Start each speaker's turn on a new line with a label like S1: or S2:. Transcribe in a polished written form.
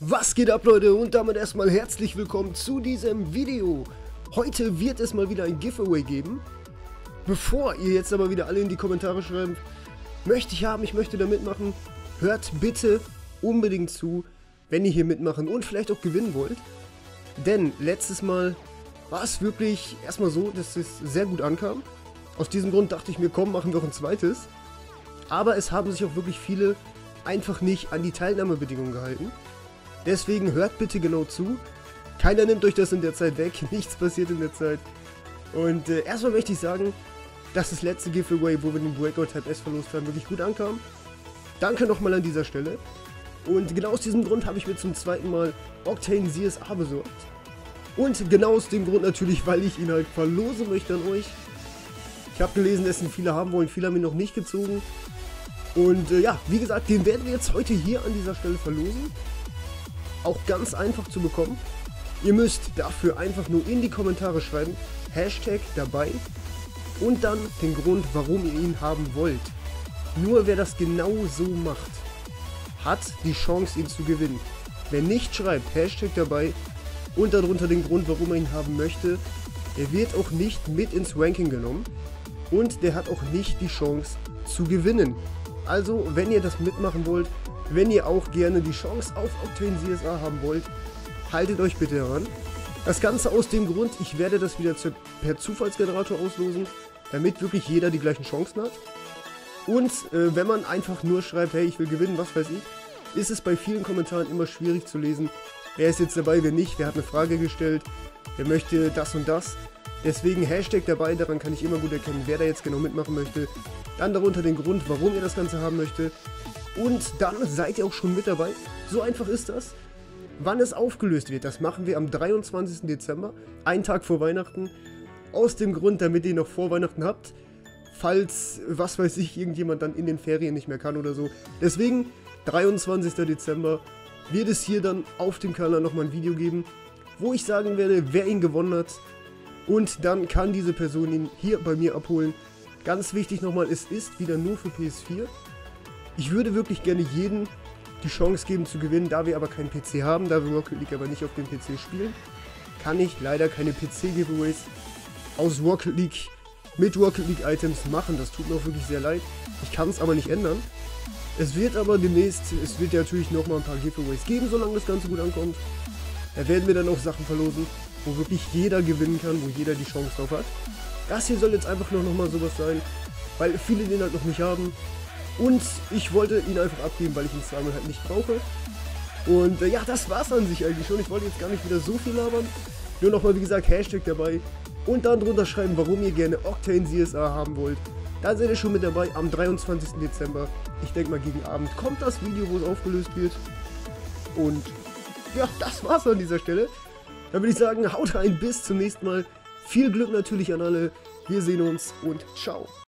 S1: Was geht ab, Leute, und damit erstmal herzlich willkommen zu diesem Video. Heute wird es mal wieder ein Giveaway geben. Bevor ihr jetzt aber wieder alle in die Kommentare schreibt, ich möchte da mitmachen, hört bitte unbedingt zu, wenn ihr hier mitmachen und vielleicht auch gewinnen wollt. Denn letztes Mal war es wirklich erstmal so, dass es sehr gut ankam. Aus diesem Grund dachte ich mir, komm, machen wir auch ein zweites. Aber es haben sich auch wirklich viele einfach nicht an die Teilnahmebedingungen gehalten. Deswegen hört bitte genau zu. Keiner nimmt euch das in der Zeit weg. Nichts passiert in der Zeit. Und erstmal möchte ich sagen, dass das letzte Giveaway, wo wir den Breakout Type S verlost haben, wirklich gut ankam. Danke nochmal an dieser Stelle. Und genau aus diesem Grund habe ich mir zum zweiten Mal Octane CSA besorgt. Und genau aus dem Grund natürlich, weil ich ihn halt verlosen möchte an euch. Ich habe gelesen, dass ihn viele haben wollen. Viele haben ihn noch nicht gezogen. Und ja, wie gesagt, den werden wir jetzt heute hier an dieser Stelle verlosen. Auch ganz einfach zu bekommen. Ihr müsst dafür einfach nur in die Kommentare schreiben, Hashtag dabei und dann den Grund, warum ihr ihn haben wollt. Nur wer das genau so macht, hat die Chance, ihn zu gewinnen. Wer nicht schreibt, Hashtag dabei und darunter den Grund, warum er ihn haben möchte, der wird auch nicht mit ins Ranking genommen und der hat auch nicht die Chance zu gewinnen. Also, wenn ihr das mitmachen wollt, wenn ihr auch gerne die Chance auf Octane CSA haben wollt, haltet euch bitte daran. Das Ganze aus dem Grund, ich werde das wieder per Zufallsgenerator auslosen, damit wirklich jeder die gleichen Chancen hat. Und wenn man einfach nur schreibt, hey, ich will gewinnen, was weiß ich, ist es bei vielen Kommentaren immer schwierig zu lesen, wer ist jetzt dabei, wer nicht, wer hat eine Frage gestellt, wer möchte das und das. Deswegen Hashtag dabei, daran kann ich immer gut erkennen, wer da jetzt genau mitmachen möchte. Dann darunter den Grund, warum ihr das Ganze haben möchtet. Und dann seid ihr auch schon mit dabei. So einfach ist das. Wann es aufgelöst wird, das machen wir am 23. Dezember, einen Tag vor Weihnachten. Aus dem Grund, damit ihr noch vor Weihnachten habt, falls, was weiß ich, irgendjemand dann in den Ferien nicht mehr kann oder so. Deswegen, 23. Dezember, wird es hier dann auf dem Kanal nochmal ein Video geben, wo ich sagen werde, wer ihn gewonnen hat. Und dann kann diese Person ihn hier bei mir abholen. Ganz wichtig nochmal, es ist wieder nur für PS4. Ich würde wirklich gerne jedem die Chance geben zu gewinnen, da wir aber keinen PC haben, da wir Rocket League aber nicht auf dem PC spielen, kann ich leider keine PC-Giveaways aus Rocket League mit Rocket League Items machen. Das tut mir auch wirklich sehr leid. Ich kann es aber nicht ändern. Es wird aber demnächst, es wird ja natürlich nochmal ein paar Giveaways geben, solange das Ganze gut ankommt. Da werden wir dann auch Sachen verlosen, wo wirklich jeder gewinnen kann, wo jeder die Chance drauf hat. Das hier soll jetzt einfach nur nochmal sowas sein, weil viele den halt noch nicht haben. Und ich wollte ihn einfach abgeben, weil ich ihn zweimal halt nicht brauche. Und ja, das war's an sich eigentlich schon. Ich wollte jetzt gar nicht wieder so viel labern. Nur nochmal, wie gesagt, Hashtag dabei. Und dann drunter schreiben, warum ihr gerne Octane CSA haben wollt. Da seid ihr schon mit dabei am 23. Dezember. Ich denke mal, gegen Abend kommt das Video, wo es aufgelöst wird. Und ja, das war's an dieser Stelle. Dann würde ich sagen, haut rein, bis zum nächsten Mal. Viel Glück natürlich an alle. Wir sehen uns und ciao.